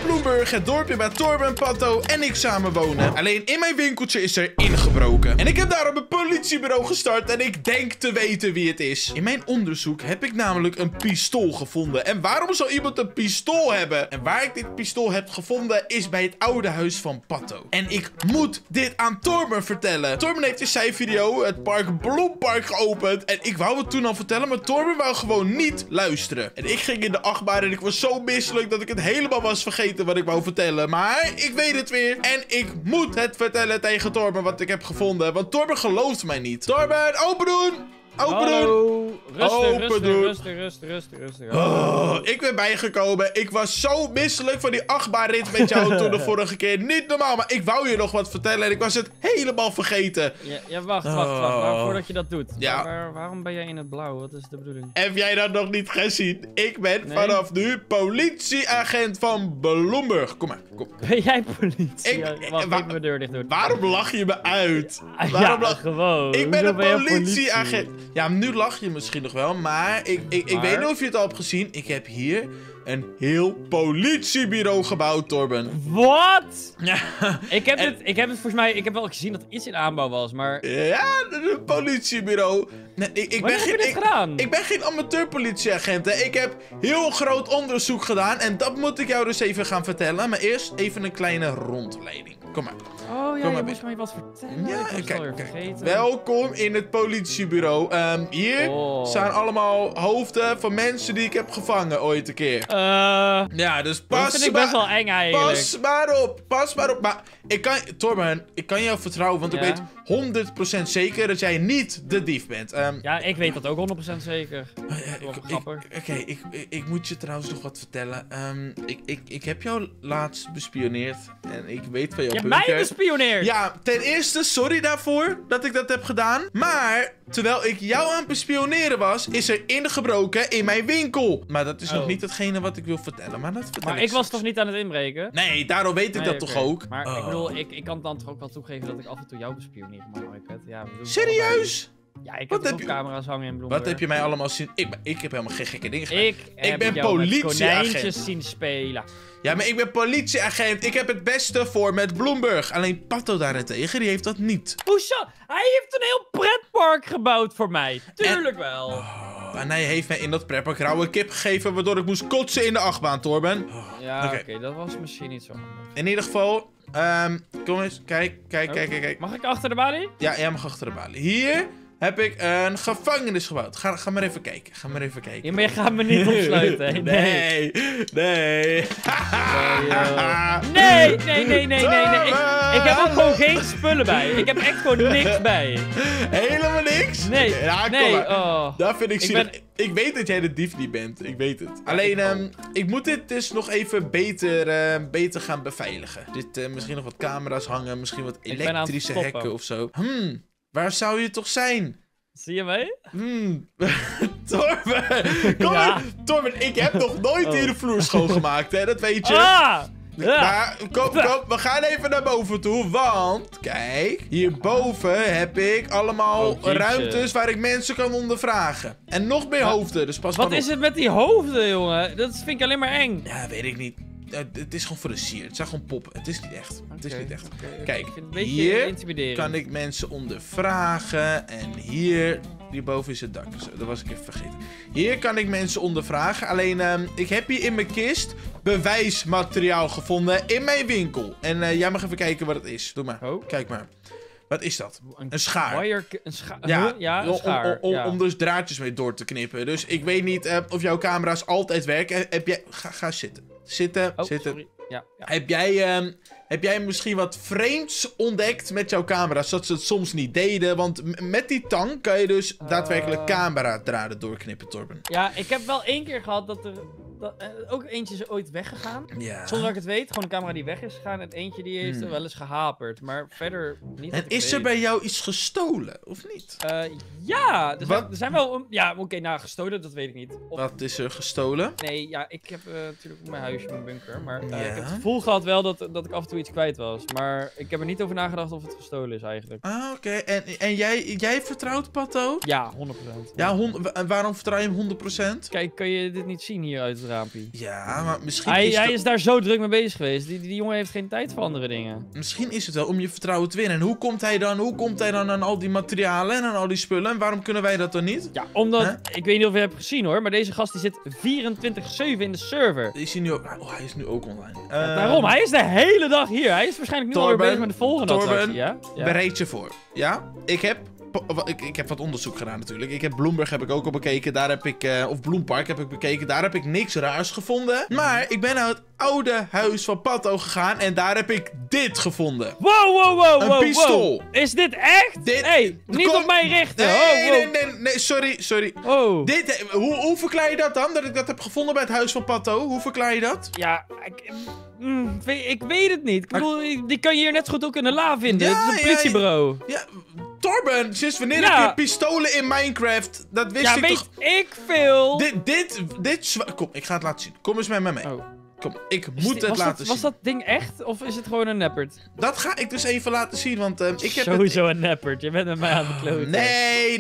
Bloomburg, het dorpje waar Torben, Patto en ik samen wonen. Alleen in mijn winkeltje is er ingebroken. En ik heb daarom een politiebureau gestart en ik denk te weten wie het is. In mijn onderzoek heb ik namelijk een pistool gevonden. En waarom zou iemand een pistool hebben? En waar ik dit pistool heb gevonden is bij het oude huis van Patto. En ik moet dit aan Torben vertellen. Torben heeft in zijn video het park Bloempark geopend. En ik wou het toen al vertellen, maar Torben wou gewoon niet luisteren. En ik ging in de achtbaan en ik was zo misselijk dat ik het helemaal was vergeten wat ik wou vertellen. Maar ik weet het weer. En ik moet het vertellen tegen Torben wat ik heb gevonden. Want Torben gelooft mij niet. Torben, open doen! Open doen! Rustig. Oh, ik ben bijgekomen. Ik was zo misselijk van die achtbaanrit met jou toen de vorige keer. Niet normaal, maar ik wou je nog wat vertellen en ik was het helemaal vergeten. Ja, wacht. Maar voordat je dat doet. Ja. Waarom ben jij in het blauw? Wat is de bedoeling? Heb jij dat nog niet gezien? Ik ben vanaf nu politieagent van Bloomburg. Kom maar, kom. Ben jij politie? Wacht, ik mijn deur dicht doen. Waarom lach je me uit? Gewoon. Ik ben een politieagent. Ja, nu lach je misschien nog wel, maar ik weet niet of je het al hebt gezien. Ik heb hier een heel politiebureau gebouwd, Torben. Wat? Ja. Ik heb het volgens mij, ik heb wel gezien dat iets in aanbouw was, maar... Ja, een politiebureau. Nee, Wanneer heb je dit gedaan? Ik ben geen amateur politieagent, hè. Ik heb heel groot onderzoek gedaan en dat moet ik jou dus even gaan vertellen. Maar eerst even een kleine rondleiding. Kom maar. Oh ja, je moest mij wat vertellen. Ja, ik was alweer vergeten. Welkom in het politiebureau. Hier staan allemaal hoofden van mensen die ik heb gevangen ooit een keer. Ja, dus pas dat vind ik best wel eng eigenlijk. Pas maar op. Maar Torben, ik kan jou vertrouwen, want ik weet 100% zeker dat jij niet de dief bent. Ja, ik weet dat ook 100% zeker. Oké, ik moet je trouwens nog wat vertellen. Ik heb jou laatst bespioneerd en ik weet van jouw bunker. Je hebt mij bespioneerd! Ja, ten eerste, sorry daarvoor dat ik dat heb gedaan. Maar, terwijl ik jou aan het bespioneren was, is er ingebroken in mijn winkel. Maar dat is nog niet hetgene wat ik wil vertellen. Maar dat vertel ik was toch niet aan het inbreken? Nee, daarom weet ik dat toch ook. Maar ik bedoel, ik kan dan toch ook wel toegeven dat ik af en toe jou bespioneer op mijn iPad. Ja, serieus? Ja, ik heb ook camera's hangen in Bloomburg. Wat heb je mij allemaal zien? Ik heb helemaal geen gekke dingen gedaan. Ik ben jou politieagent. met konijntjes zien spelen. Ja, maar ik ben politieagent. Ik heb het beste voor met Bloomburg. Alleen Patto daarentegen, die heeft dat niet. Hoezo? Hij heeft een heel pretpark gebouwd voor mij. Tuurlijk wel. En hij heeft mij in dat pretpark rauwe kip gegeven, waardoor ik moest kotsen in de achtbaan, Torben. Ja, oké, dat was misschien niet zo handig. In ieder geval, kom eens, kijk. Mag ik achter de balie? Ja, jij mag achter de balie. Hier heb ik een gevangenis gebouwd. Ga maar even kijken. Ja, maar je gaat me niet opsluiten. Nee. Nee. Ik heb ook gewoon geen spullen bij. Ik heb echt gewoon niks bij. Helemaal niks? Nee. Ja, kom maar. Dat vind ik zielig. Ik weet dat jij de dief niet bent. Ik weet het. Alleen, ik moet dit dus nog even beter gaan beveiligen. Misschien nog wat camera's hangen. Misschien wat elektrische hekken of zo. Waar zou je toch zijn? Zie je mij? Torben! Kom maar! Torben, ik heb nog nooit hier de vloer schoongemaakt, hè? Dat weet je. Maar kom, we gaan even naar boven toe, want kijk, hierboven heb ik allemaal ruimtes waar ik mensen kan ondervragen. En nog meer hoofden, dus pas maar op. Wat is het met die hoofden, jongen? Dat vind ik alleen maar eng. Ja, weet ik niet. Het is gewoon voor de sier. Het zijn gewoon poppen. Het is niet echt. Het is niet echt. Kijk, hier kan ik mensen ondervragen. En hierboven is het dak. Dat was ik even vergeten. Hier kan ik mensen ondervragen. Alleen, ik heb hier in mijn kist bewijsmateriaal gevonden in mijn winkel. En jij mag even kijken wat het is. Doe maar. Kijk maar. Wat is dat? Een schaar. Een schaar? Ja, een schaar. Om dus draadjes mee door te knippen. Dus ik weet niet of jouw camera's altijd werken. Heb jij... Ga zitten. Zitten. Sorry. Ja. Heb jij misschien wat vreemds ontdekt met jouw camera's, dat ze het soms niet deden? Want met die tang kan je dus daadwerkelijk cameradraden doorknippen, Torben. Ja, ik heb wel 1 keer gehad dat er... ook eentje is ooit weggegaan. Ja. Zonder dat ik het weet. Gewoon een camera die weg is gegaan. En eentje die heeft er wel eens gehaperd. Maar verder niet. En is er bij jou iets gestolen, of niet? Ja. Er zijn wel... Ja, oké, gestolen, dat weet ik niet. Wat is er gestolen? Nee, ja, ik heb natuurlijk mijn huisje, mijn bunker. Maar ik heb het gevoel gehad wel dat ik af en toe iets kwijt was. Maar ik heb er niet over nagedacht of het gestolen is eigenlijk. Ah, oké. En jij vertrouwt Patto? Ja, 100%. Ja, waarom vertrouw je hem 100%? Kijk, kan je dit niet zien hier uit raampje. Ja, maar misschien Hij is daar zo druk mee bezig geweest. Die jongen heeft geen tijd voor andere dingen. Misschien is het wel om je vertrouwen te winnen. En hoe komt hij dan aan al die materialen en aan al die spullen? En waarom kunnen wij dat dan niet? Ja, omdat... Ik weet niet of je hebt gezien hoor, maar deze gast die zit 24/7 in de server. Is hij nu ook... hij is nu ook online. Ja, daarom, hij is de hele dag hier. Hij is waarschijnlijk nu alweer bezig met de volgende attractie, ja? Bereid je voor. Ja? Ik heb wat onderzoek gedaan natuurlijk. Ik heb Bloomberg heb ik ook al bekeken. Daar heb ik... of Bloempark heb ik bekeken. Daar heb ik niks raars gevonden. Maar ik ben naar het oude huis van Pato gegaan. En daar heb ik dit gevonden. Wow. Een pistool. Is dit echt? Hey, niet op mij richten. Nee, sorry. Oh. Hoe verklaar je dat dan? Dat ik dat heb gevonden bij het huis van Pato? Hoe verklaar je dat? Ja, ik weet het niet. Ik bedoel, die kan je hier net zo goed ook in de la vinden. Het is een politiebureau. Ja, Torben, sinds wanneer heb je pistolen in Minecraft? Dat wist ik toch... Ja, weet ik veel. Kom, ik ga het laten zien. Kom eens met me mee. Oh. Kom, ik moet het laten zien. Was dat ding echt? Of is het gewoon een neppert? Dat ga ik dus even laten zien, want ik heb sowieso een neppert. Je bent met mij aan het kloten. Nee,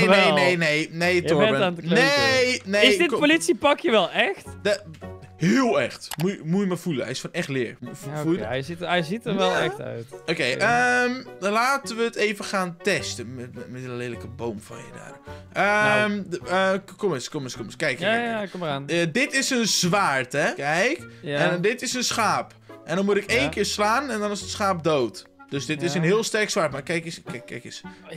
Torben. Je bent aan het kloten. Nee. Is dit politiepakje wel echt? Heel echt. Moet je me voelen. Hij is van echt leer. Voel je hij ziet er wel echt uit. Oké, dan laten we het even gaan testen. Met een lelijke boom van je daar. Kom eens. Kijk. Ja, kom maar aan. Dit is een zwaard, hè? Kijk. Ja. En dit is een schaap. En dan moet ik 1 keer slaan en dan is het schaap dood. Dus dit is een heel sterk zwaard. Maar kijk eens. Kijk.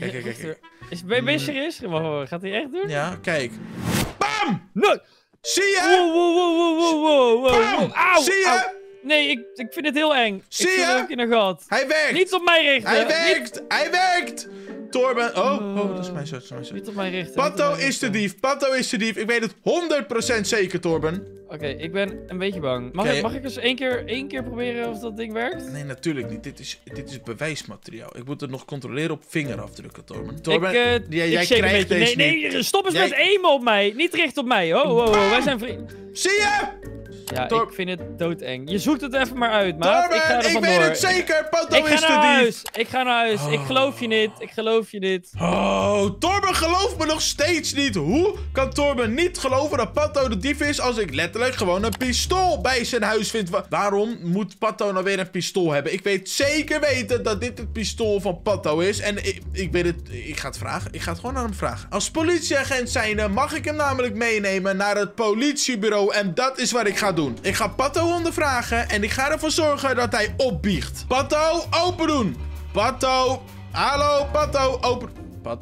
Ben je serieus? Gaat hij echt doen? Ja, kijk. Bam! Nee! Zie je? Wow. Auw! Zie je? Auw. Nee, ik vind het heel eng. Zie je? Ik ook in een gat. Hij werkt! Niet op mij richten! Hij werkt! Torben... Oh, dat is mijn soort. Niet op mij richten. Pato is de dief. Ik weet het 100% zeker, Torben. Oké, ik ben een beetje bang. Mag ik eens één keer proberen of dat ding werkt? Nee, natuurlijk niet. Dit is bewijsmateriaal. Ik moet het nog controleren op vingerafdrukken, Torben. Jij krijgt deze niet. Nee, stop eens met aimen op mij. Niet richten op mij. Oh, wij zijn vrienden. Zie je? Ja, ik vind het doodeng. Je zoekt het even maar uit, maat. Torben, ik ga er vandoor. Ik weet het zeker. Pato is de dief. Ik ga naar huis. Ik geloof je niet. Oh, Torben gelooft me nog steeds niet. Hoe kan Torben niet geloven dat Pato de dief is als ik letterlijk gewoon een pistool bij zijn huis vind? Waarom moet Pato nou weer een pistool hebben? Ik weet zeker weten dat dit het pistool van Pato is. En ik weet het. Ik ga het vragen. Ik ga het gewoon aan hem vragen. Als politieagent zijnde mag ik hem namelijk meenemen naar het politiebureau. En dat is wat ik ga doen. Ik ga Pato ondervragen en ik ga ervoor zorgen dat hij opbiecht. Pato, open doen. Pato. Hallo, Pato, open.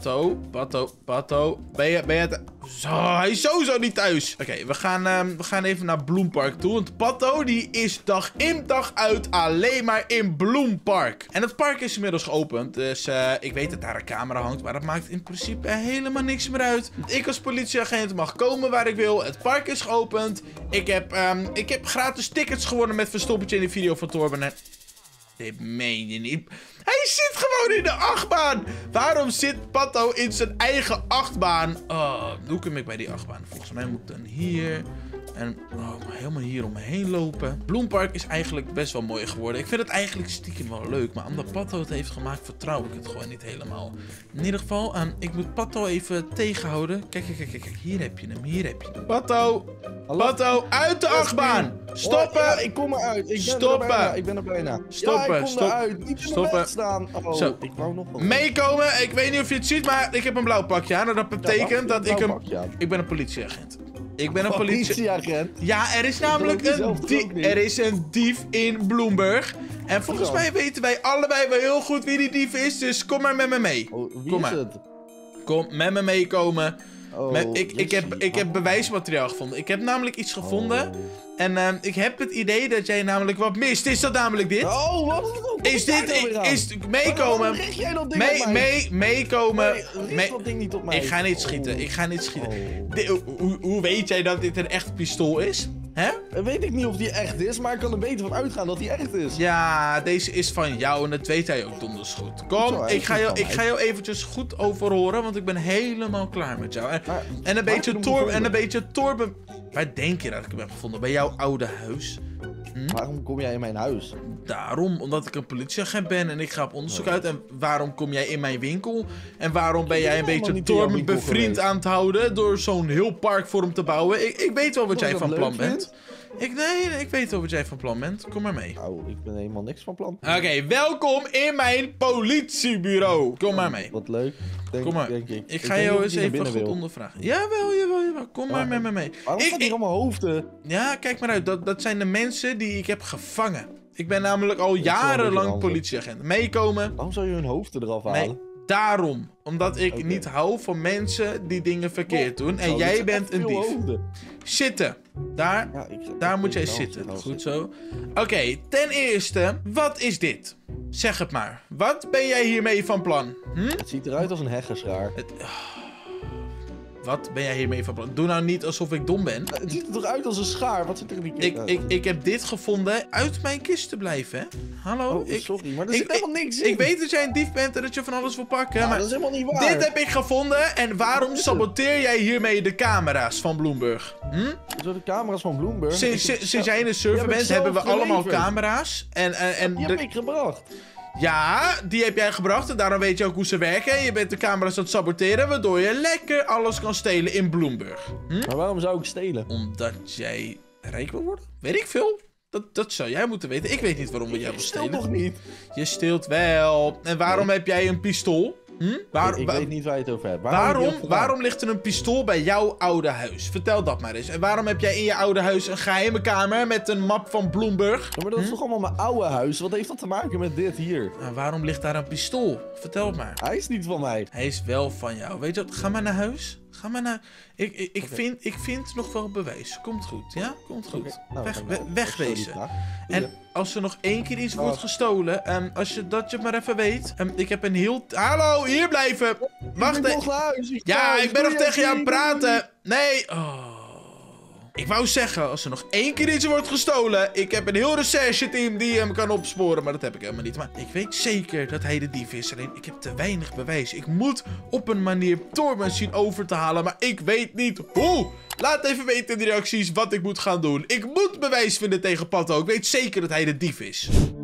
Pato. Ben je het... Zo, hij is sowieso niet thuis. Oké, we gaan even naar Bloempark toe. Want Pato, die is dag in dag uit alleen maar in Bloempark. En het park is inmiddels geopend. Dus ik weet dat daar een camera hangt. Maar dat maakt in principe helemaal niks meer uit. Ik als politieagent mag komen waar ik wil. Het park is geopend. Ik heb gratis tickets gewonnen met verstoppertje in de video van Torben. En... Dit meen je niet. Hij zit gewoon in de achtbaan. Waarom zit Pato in zijn eigen achtbaan? Oh, hoe kom ik bij die achtbaan? Volgens mij moet ik dan hier. En helemaal hier om me heen lopen. Bloempark is eigenlijk best wel mooi geworden. Ik vind het eigenlijk stiekem wel leuk. Maar omdat Pato het heeft gemaakt, vertrouw ik het gewoon niet helemaal. In ieder geval, ik moet Pato even tegenhouden. Kijk. Hier heb je hem. Pato. Hallo? Pato, uit de achtbaan. Stoppen. Ja, ik kom eruit. Ik ben er bijna. Stoppen. Ja, ik kom eruit. Niet in de weg staan. Oh, zo. Ik wou nog wel. Meekomen. Ik weet niet of je het ziet, maar ik heb een blauw pakje aan. En dat betekent dat ik een... Ik ben een politieagent. Ik ben een politieagent. Ja, er is namelijk een dief in Bloomberg. En volgens mij weten wij allebei wel heel goed wie die dief is. Dus kom maar met me mee. Wie is het? Kom met me meekomen. Ik heb bewijsmateriaal gevonden. Ik heb namelijk iets gevonden. En ik heb het idee dat jij namelijk wat mist. Is dat namelijk dit? Oh, wat is dit? Is meekomen. Waarom richt jij dat ding op mij? Meekomen. Richt dat ding niet op mij. Ik ga niet schieten. Hoe weet jij dat dit een echt pistool is? Hè? Weet ik niet of die echt is, maar ik kan er beter van uitgaan dat die echt is. Ja, deze is van jou en dat weet hij ook donders goed. Kom, ik ga jou eventjes goed overhoren, want ik ben helemaal klaar met jou. En een beetje Torben. Waar denk je dat ik hem heb gevonden? Bij jouw oude huis? Waarom kom jij in mijn huis? Daarom, omdat ik een politieagent ben en ik ga op onderzoek uit. En waarom kom jij in mijn winkel? En waarom ben jij een beetje Torben bevriend aan het houden door zo'n heel park voor hem te bouwen? Ik weet wel wat jij van plan bent. Ik weet wel wat jij van plan bent. Kom maar mee. Nou, ik ben helemaal niks van plan. Oké, welkom in mijn politiebureau. Kom maar mee. Wat leuk. Kom maar. Ik ga jou eens even goed ondervragen. Jawel. Kom maar met me mee. Waarom staat hier allemaal hoofden? Ja, kijk maar uit. Dat zijn de mensen die ik heb gevangen. Ik ben namelijk al jarenlang politieagent. Meekomen. Waarom zou je hun hoofden eraf halen? Nee, daarom. Omdat ik niet hou van mensen die dingen verkeerd doen. En jij bent een dief. Zitten. Daar moet jij zitten. Goed zo. Oké, ten eerste, wat is dit? Zeg het maar. Wat ben jij hiermee van plan? Het ziet eruit als een heggeschaar. Wat ben jij hiermee van plan? Doe nou niet alsof ik dom ben. Het ziet er toch uit als een schaar? Wat zit er in die kist? Ik heb dit gevonden. Uit mijn kist te blijven, hè? Hallo? Oh, sorry, maar er zit helemaal niks in. Ik weet dat jij een dief bent en dat je van alles wil pakken. Ja, maar dat is helemaal niet waar. Dit heb ik gevonden. En waarom saboteer jij hiermee de camera's van Bloomberg? Zo de camera's van Bloomberg? Sinds jij in de server bent, hebben we allemaal camera's. En die heb ik gebracht. Ja, die heb jij gebracht en daarom weet je ook hoe ze werken. En je bent de camera's aan het saboteren, waardoor je lekker alles kan stelen in Bloomberg. Maar waarom zou ik stelen? Omdat jij rijk wil worden? Weet ik veel. Dat zou jij moeten weten. Ik weet niet waarom jij wil stelen. Ik stel toch niet? Je steelt wel. En waarom heb jij een pistool? Ik weet niet waar je het over hebt. Waarom ligt er een pistool bij jouw oude huis? Vertel dat maar eens. En waarom heb jij in je oude huis een geheime kamer met een map van Bloomberg? Ja, maar dat is toch allemaal mijn oude huis? Wat heeft dat te maken met dit hier? Waarom ligt daar een pistool? Vertel het maar. Hij is niet van mij. Hij is wel van jou. Weet je wat? Ga maar naar huis. Ga maar naar... Ik vind nog wel bewijs. Komt goed, ja? Komt goed. Nou, Wegwezen. En als er nog 1 keer iets wordt gestolen, als je dat maar even weet. Ik heb een heel... Hallo, hier blijven. Wacht even. Ja, ik ben nog tegen je aan het praten. Nee. Oh. Ik wou zeggen, als er nog 1 keer iets wordt gestolen, ik heb een heel recherche-team die hem kan opsporen, maar dat heb ik helemaal niet. Maar ik weet zeker dat hij de dief is, alleen ik heb te weinig bewijs. Ik moet op een manier Torben zien over te halen, maar ik weet niet hoe. Laat even weten in de reacties wat ik moet gaan doen. Ik moet bewijs vinden tegen Pato. Ik weet zeker dat hij de dief is.